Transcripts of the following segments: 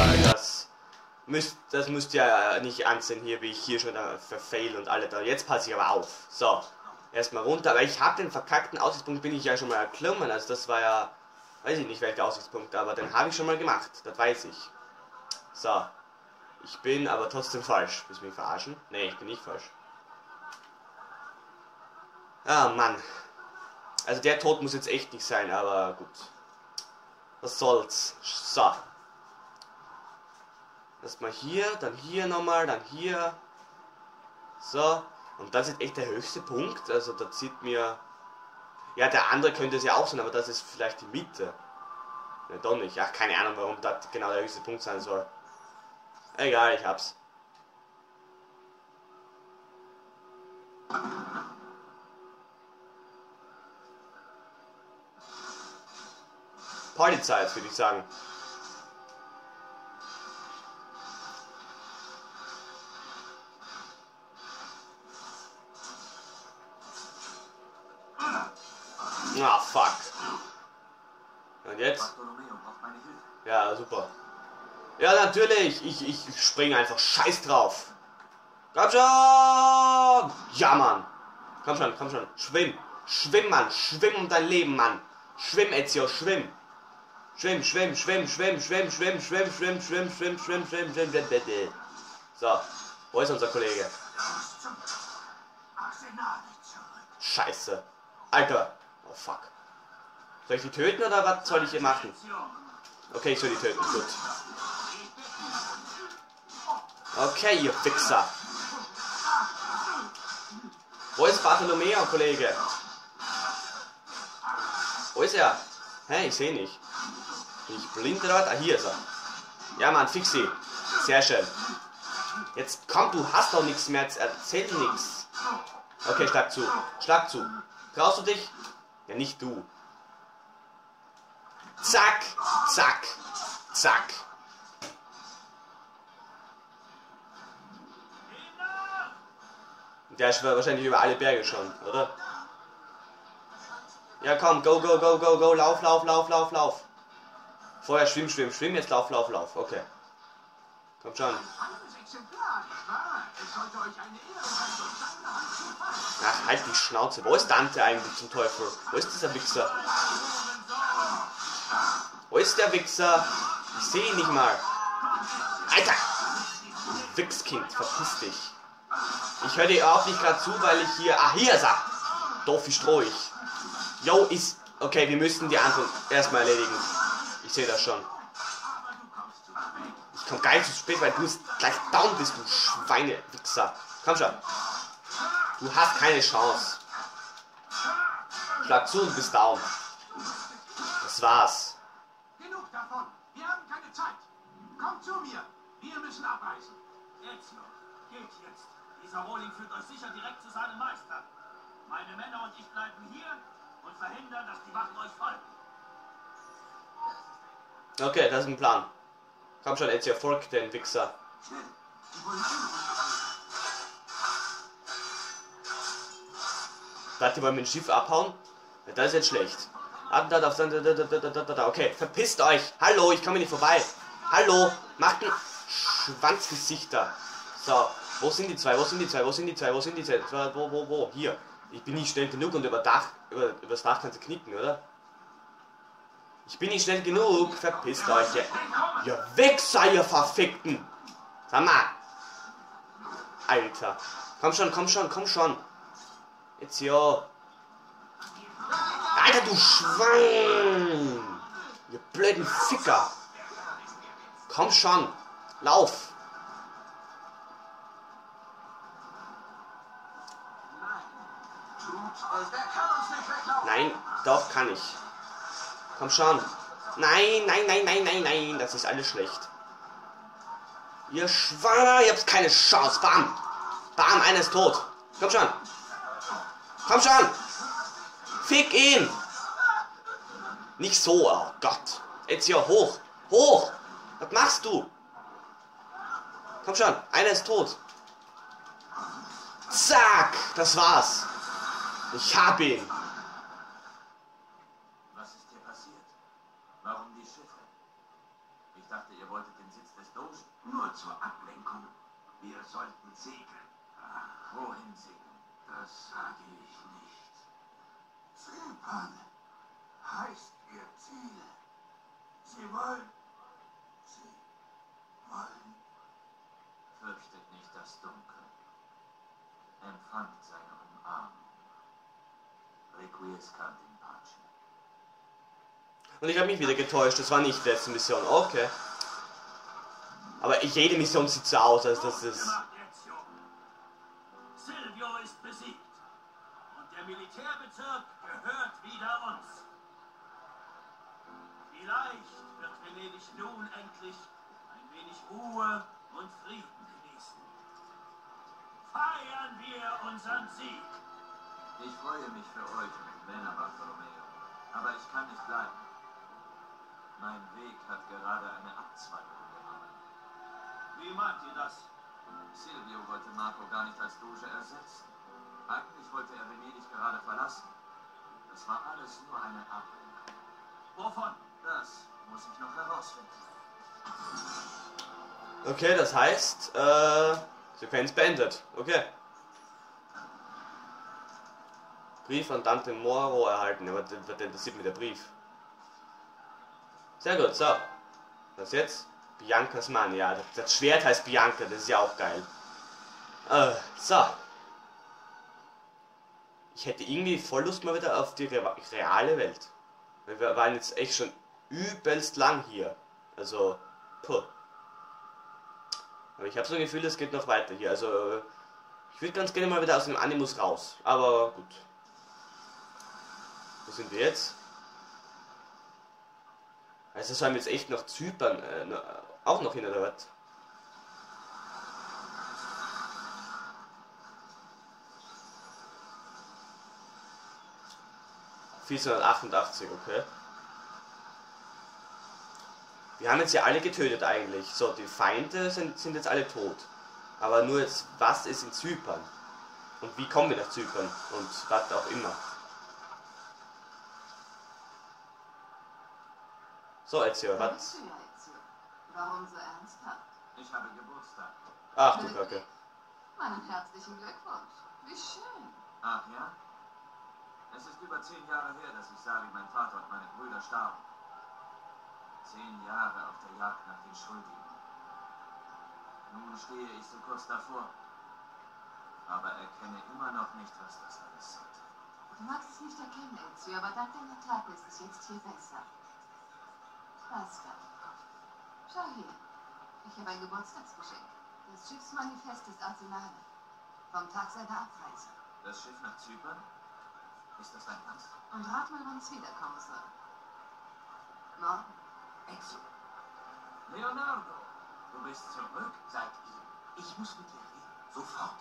weil das müsst ihr ja nicht ansehen hier, wie ich hier schon verfail und alle da. Jetzt passe ich aber auf. So, erstmal runter. Aber ich habe den verkackten Aussichtspunkt, bin ich ja schon mal erklommen. Also das war ja, weiß ich nicht welcher Aussichtspunkt, aber den habe ich schon mal gemacht. Das weiß ich. So, ich bin aber trotzdem falsch. Willst du mich verarschen? Nee, ich bin nicht falsch. Ah, Mann. Also der Tod muss jetzt echt nicht sein, aber gut. Was soll's. So. Erstmal hier, dann hier nochmal, dann hier. So. Und das ist echt der höchste Punkt. Also da zieht mir... Ja, der andere könnte es ja auch sein, aber das ist vielleicht die Mitte. Ja, doch nicht. Ach, keine Ahnung, warum das genau der höchste Punkt sein soll. Egal, ich hab's. Partyzeit, würde ich sagen. Ah, fuck. Und jetzt? Ja, super. Ja, natürlich. Ich springe einfach. Scheiß drauf. Komm schon! Ja, Mann. Komm schon, komm schon. Schwimm. Schwimm, Mann. Schwimm um dein Leben, Mann. Schwimm, Ezio. Schwimm. Schwimm, schwimm, schwimm, schwimm, schwimm, schwimm, schwimm, schwimm, schwimm, schwimm, schwimm, schwimm, schwimm, schwimm. So. Wo ist unser Kollege? Scheiße. Alter. Oh, fuck. Soll ich die töten oder was soll ich hier machen? Okay, ich soll die töten. Gut. Okay, ihr Fixer. Wo ist Bartolomeo, Kollege? Wo ist er? Hä, ich sehe nicht. Bin ich blind oder was? Ah, hier ist er. Ja, Mann, fix sie. Sehr schön. Jetzt komm, du hast doch nichts mehr. Erzähl nichts. Okay, schlag zu. Schlag zu. Traust du dich? Ja, nicht du. Zack, zack, zack. Der ist wahrscheinlich über alle Berge schon, oder? Ja, komm, go, go, go, go, go, lauf, lauf, lauf, lauf, lauf. Vorher schwimm, schwimm, schwimm, jetzt lauf, lauf, lauf. Okay. Kommt schon. Ach, halt die Schnauze. Wo ist Dante eigentlich zum Teufel? Wo ist dieser Wichser? Wo ist der Wichser? Ich sehe ihn nicht mal. Alter! Wichskind, verpiss dich. Ich höre dir auch nicht gerade zu, weil ich hier... Ah, hier ist er! Doof wie Strohig. Yo, ist... Okay, wir müssen die anderen erstmal erledigen. Ich sehe das schon. Ich komme gar nicht zu spät, weil du gleich down bist, du Schweine-Wichser. Komm schon. Du hast keine Chance. Schlag zu und bist down. Das war's. Genug davon. Wir haben keine Zeit. Kommt zu mir. Wir müssen abreisen. Jetzt noch. Geht jetzt. Dieser Rohling führt euch sicher direkt zu seinem Meister. Meine Männer und ich bleiben hier und verhindern, dass die Wachen euch folgen. Okay, das ist ein Plan. Komm schon, Ezio, folgt den Wichser. Warte, die wollen mit dem Schiff abhauen? Ja, das ist jetzt schlecht. Okay, verpisst euch. Hallo, ich komme nicht vorbei. Hallo, macht ein Schwanzgesichter. So, wo sind die zwei? Wo sind die zwei? Wo sind die zwei? Wo sind die zwei? Wo? Hier. Ich bin nicht schnell genug und übers Dach kannst du knicken, oder? Ich bin nicht schnell genug. Verpisst euch. Ihr Wichser, ihr Verfickten. Sag mal. Alter. Komm schon, komm schon, komm schon. Jetzt hier. Alter, du Schwein. Ihr blöden Ficker. Komm schon. Lauf. Nein, doch, kann ich. Komm schon. Nein, nein, nein, nein, nein, nein. Das ist alles schlecht. Ihr Schweine, ihr habt keine Chance. Bam. Bam, einer ist tot. Komm schon. Komm schon. Fick ihn. Nicht so, oh Gott. Jetzt hier hoch. Hoch. Was machst du? Komm schon, einer ist tot. Zack. Das war's. Ich hab ihn. Was ist dir passiert? Warum die Schiffe? Ich dachte, ihr wolltet den Sitz des Dogen. Nur zur Ablenkung. Wir sollten segeln. Ach, wohin segeln? Das sage ich nicht. Zypern heißt ihr Ziel. Sie wollen. Fürchtet nicht das Dunkel. Empfangt seine Umarmung. Requiescat in pace. Und ich habe mich wieder getäuscht, das war nicht die letzte Mission, okay. Aber jede Mission sieht so aus, als das ist... Silvio ist besiegt. Und der Militärbezirk gehört wieder uns. Vielleicht wird Venedig nun endlich ein wenig Ruhe und Frieden genießen. Feiern wir unseren Sieg. Ich freue mich für euch, Männer Bartolomeo. Aber ich kann nicht bleiben. Mein Weg hat gerade eine Abzweigung genommen. Wie meint ihr das? Silvio wollte Marco gar nicht als Doge ersetzen. Eigentlich wollte er Venedig gerade verlassen. Das war alles nur eine Ablenkung. Wovon? Das muss ich noch herausfinden. Okay, das heißt, Sequenz beendet. Okay. Brief an Dante Moro erhalten. Aber das sieht mir der Brief. Sehr gut, so. Was jetzt? Biancas Mann, ja. Das Schwert heißt Bianca, das ist ja auch geil. So. Ich hätte irgendwie voll Lust mal wieder auf die reale Welt. Weil wir waren jetzt echt schon übelst lang hier. Also, puh. Aber ich habe so ein Gefühl, es geht noch weiter hier. Also, ich würde ganz gerne mal wieder aus dem Animus raus. Aber gut. Wo sind wir jetzt? Also sollen wir jetzt echt noch Zypern auch noch hin, oder was? (1488), okay. Wir haben jetzt ja alle getötet eigentlich. So, die Feinde sind jetzt alle tot. Aber nur jetzt, was ist in Zypern? Und wie kommen wir nach Zypern? Und was auch immer. So, Ezio, was? Warum so ernsthaft? Ich habe Geburtstag. Ach du Kacke. Meinen herzlichen Glückwunsch. Wie schön. Ach ja? Es ist über 10 Jahre her, dass ich sah, wie mein Vater und meine Brüder starben. 10 Jahre auf der Jagd nach den Schuldigen. Nun stehe ich so kurz davor, aber erkenne immer noch nicht, was das alles sollte. Du magst es nicht erkennen, Ezio, aber dank deiner Taten ist es jetzt hier besser. Basta. Schau hier. Ich habe ein Geburtstagsgeschenk. Das Schiffsmanifest des Arsenale. Vom Tag seiner Abreise. Das Schiff nach Zypern? Ist das dein Ernst? Und rat mal, wann es wiederkommen soll. Morgen. Ezio. Leonardo, du bist zurück seit ihm. Ich muss mit dir reden. Sofort.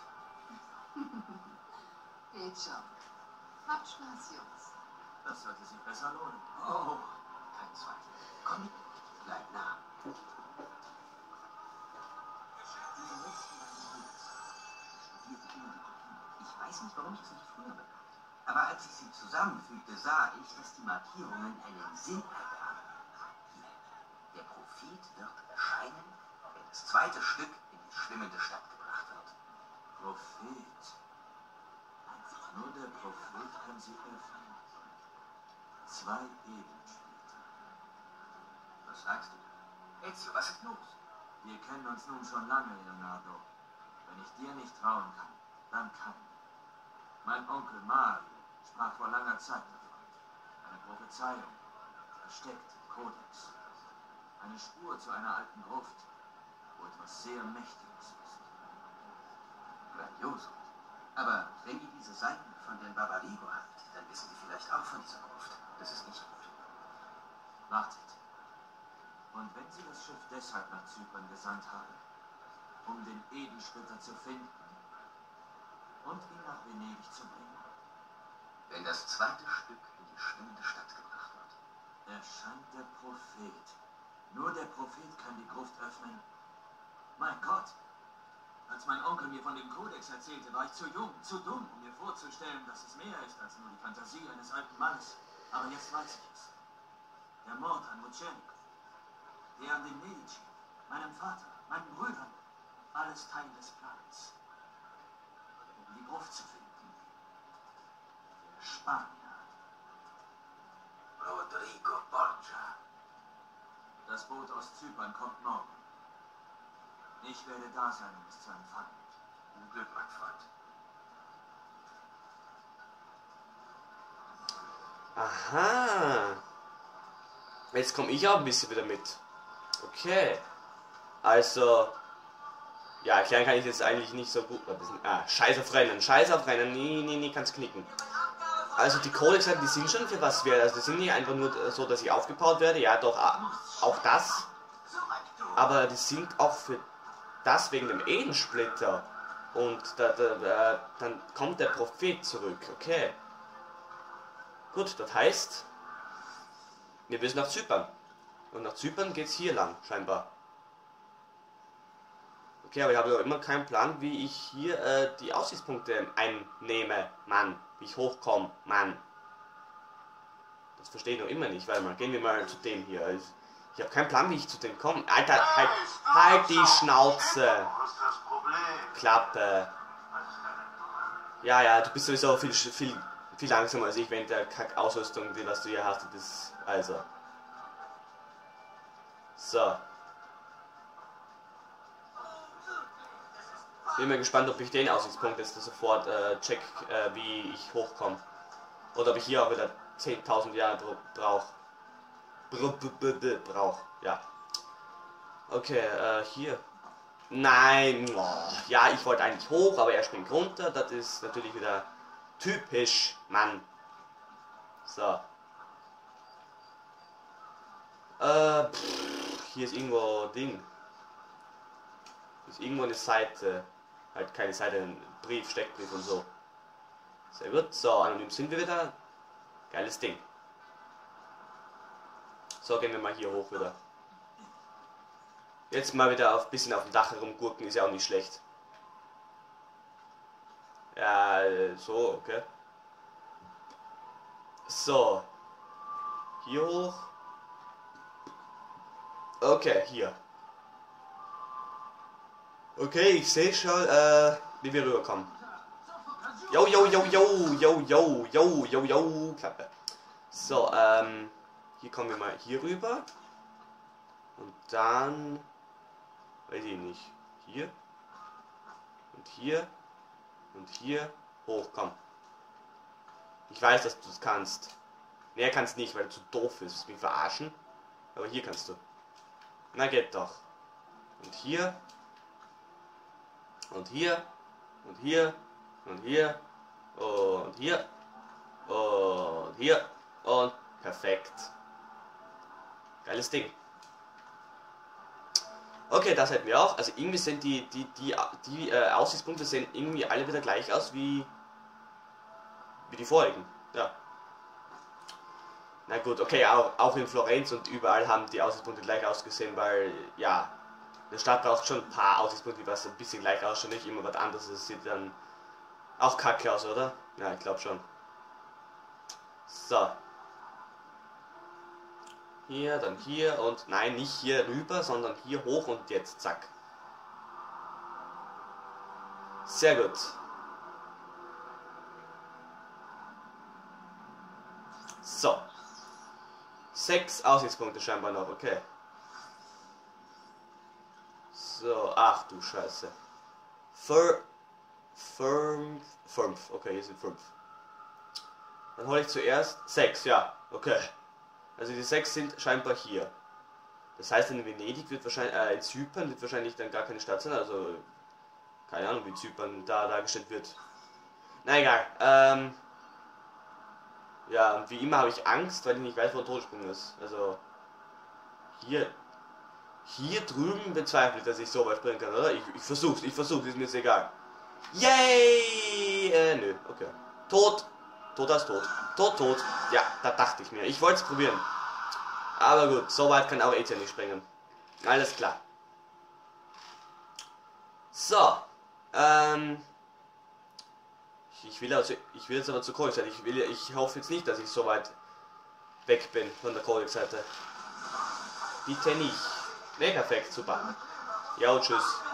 Geht schon. Habt Spaß, Jungs. Das sollte sich besser lohnen. Oh, kein Zweifel. Komm mit. Bleib nah. Ich weiß nicht, warum ich es nicht früher bekam. Aber als ich sie zusammenfügte, sah ich, dass die Markierungen einen Sinn ergaben. Hier. Der Prophet wird erscheinen, wenn das zweite Stück in die schwimmende Stadt gebracht wird. Prophet. Nur der Prophet kann sie öffnen. 2 Ehen später. Was sagst du? Ezio, was ist los? Wir kennen uns nun schon lange, Leonardo. Wenn ich dir nicht trauen kann, dann kann. Mein Onkel Mario sprach vor langer Zeit davon. Eine Prophezeiung, versteckt im Kodex. Eine Spur zu einer alten Gruft, wo etwas sehr Mächtiges ist. Grandioso. Aber wenn ihr diese Seiten von den Barbarigo habt, dann wissen sie vielleicht auch von dieser Gruft. Das ist nicht gut. Wartet. Und wenn sie das Schiff deshalb nach Zypern gesandt haben, um den Edensplitter zu finden und ihn nach Venedig zu bringen? Wenn das zweite Stück in die schwimmende Stadt gebracht wird, erscheint der Prophet. Nur der Prophet kann die Gruft öffnen. Mein Gott! Als mein Onkel mir von dem Kodex erzählte, war ich zu jung, zu dumm, um mir vorzustellen, dass es mehr ist als nur die Fantasie eines alten Mannes. Aber jetzt weiß ich es. Der Mord an Mucenico. Während den Medici, meinem Vater, meinen Brüdern, alles Teil des Plans. Um die Gruft zu finden. Der Spanier. Rodrigo Borgia. Das Boot aus Zypern kommt morgen. Ich werde da sein, um es zu empfangen. Viel Glück, mein Freund. Aha. Jetzt komme ich auch ein bisschen wieder mit. Okay. Also. Ja, erklären kann ich jetzt eigentlich nicht so gut. Scheiß auf Rennen. Scheiß auf Rennen. Nee, kannst knicken. Also die Codex, die sind schon für was wert. Also die sind nicht einfach nur so, dass ich aufgebaut werde. Ja, doch, auch das. Aber die sind auch für das wegen dem Edensplitter. Und dann kommt der Prophet zurück. Okay. Gut, das heißt, wir müssen nach Zypern. Und nach Zypern geht's hier lang, scheinbar. Okay, aber ich habe ja immer keinen Plan, wie ich hier die Aussichtspunkte einnehme, Mann. Wie ich hochkomme, Mann. Das verstehe ich noch immer nicht. Warte mal, gehen wir mal zu dem hier. Ich habe keinen Plan, wie ich zu dem komme. Alter, halt die Schnauze. Klappe. Ja, du bist sowieso viel langsamer als ich, wenn der Kack-Ausrüstung, die was du hier hast, das, also. So. Bin mal gespannt, ob ich den Aussichtspunkt jetzt sofort check, wie ich hochkomme. Oder ob ich hier auch wieder 10.000 Jahre brauche. Ja. Okay, hier. Nein. Oh, ja, ich wollte eigentlich hoch, aber er springt runter. Das ist natürlich wieder typisch, Mann. So. Hier ist irgendwo Ding. Ist irgendwo eine Seite. Halt keine Seite, ein Brief, Steckbrief und so. Sehr gut. So, anonym sind wir wieder. Geiles Ding. So, gehen wir mal hier hoch wieder. Jetzt mal wieder ein bisschen auf dem Dach herumgurken, ist ja auch nicht schlecht. Ja, so, okay. So. Hier hoch. Okay, hier. Okay, ich sehe schon, wie wir rüberkommen. Yo, Klappe. So, hier kommen wir mal hier rüber. Und dann, weiß ich nicht, hier. Und hier. Und hier hoch, komm. Ich weiß, dass du das kannst. Nee, kannst nicht, weil du zu doof bist. Du willst mich verarschen. Aber hier kannst du. Na, geht doch. Und hier. Und hier. Und hier. Und hier. Und hier. Und hier. Und perfekt. Geiles Ding. Okay, das hätten wir auch. Also irgendwie sind die Aussichtspunkte sehen irgendwie alle wieder gleich aus wie die vorigen. Ja. Na gut, okay, auch in Florenz und überall haben die Aussichtspunkte gleich ausgesehen, weil, ja, eine Stadt braucht schon ein paar Aussichtspunkte, die was ein bisschen gleich ausschauen, nicht immer was anderes, das sieht dann auch kacke aus, oder? Ja, ich glaube schon. So. Hier, dann hier und nein, nicht hier rüber, sondern hier hoch und jetzt, zack. Sehr gut. So. 6 Aussichtspunkte scheinbar noch, okay. So, ach du Scheiße. 5, okay, hier sind 5. Dann hole ich zuerst 6, ja, okay. Also die 6 sind scheinbar hier. Das heißt, in Venedig wird wahrscheinlich, in Zypern wird wahrscheinlich dann gar keine Stadt sein, also keine Ahnung, wie Zypern da dargestellt wird. Na egal, ja, und wie immer habe ich Angst, weil ich nicht weiß, wo ein Todessprung ist. Also, hier drüben bezweifle ich, dass ich so weit springen kann, oder? Ich versuch's, ist mir jetzt egal. Yay! Nö, okay. Tot als tot. Tot. Ja, da dachte ich mir. Ich wollte es probieren. Aber gut, so weit kann auch Etienne nicht springen. Alles klar. So, ich will jetzt aber zur Codex-Seite. Ich hoffe jetzt nicht, dass ich so weit weg bin von der Codex-Seite. Bitte nicht. Ne, perfekt, super. Ja, tschüss.